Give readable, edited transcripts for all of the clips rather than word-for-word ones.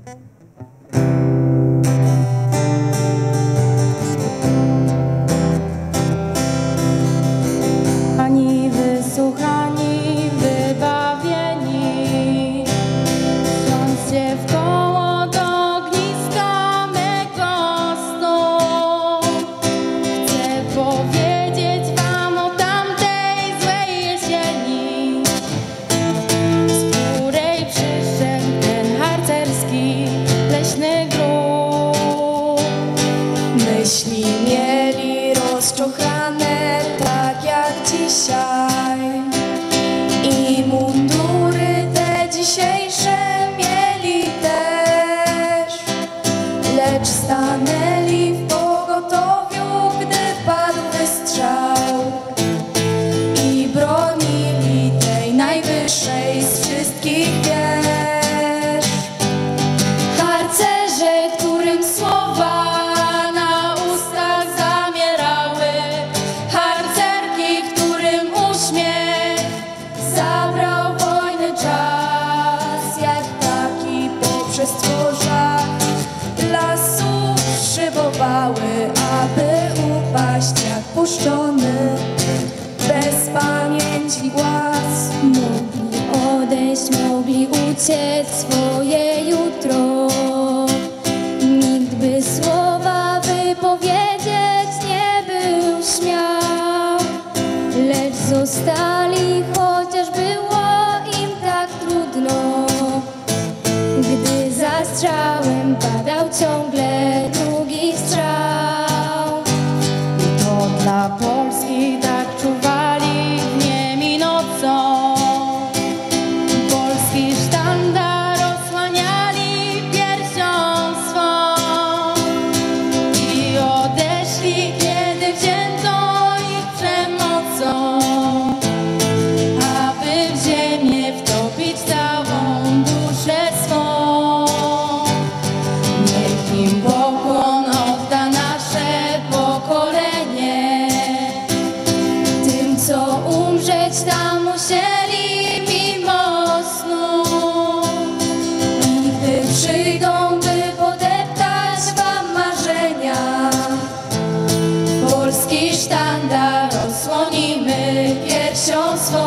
Ani wysłuchani, wybawieni, siądźcie w koło do ogniska mego snu. Chcę powiedzieć wam o tamtej złej jesieni, z której przyszedł ten harcerski leśny grób. Myśli mieli rozczochane tak jak dzisiaj i mundury te dzisiejsze mieli też, lecz stanęli w pogotowiu, gdy padł wystrzał i bronili tej najwyższej z wszystkich wież. Harcerze, którym słowa na ustach zamierały, harcerki, którym uśmiech zabrał wojny czas, jak ptaki poprzez tworzach lasu szybowały, aby upaść jak puszczony, bez pamięci głaz. Mogli odejść, mogli uciec swoje jutro. Nikt by słowa wypowiedzieć nie był śmiał, lecz zostali, chociaż było im tak trudno. Gdy za strzałem padał ciągle drugi strzał, to dla Polski tak czuwali dniem i nocą. Polski sztandar osłaniali piersią swą i odeszli, kiedy wzięto ich przemocą, aby w ziemię wtopić całą duszę swą. Niech im pokłon odda nasze pokolenie, tym, co umrzeć tam musieli mimo snu. I gdy przyjdą, by podeptać wam marzenia, Polski sztandar osłonimy piersią swą.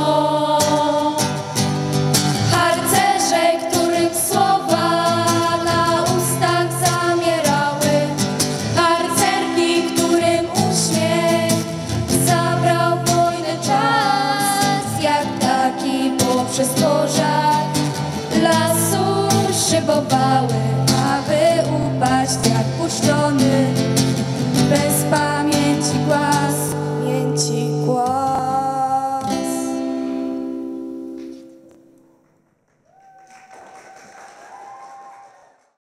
harcerze, których słowa na ustach zamierały, Harcerki, którym uśmiech zabrał wojny czas, jak ptaki poprzez tworzach lasu szybowały,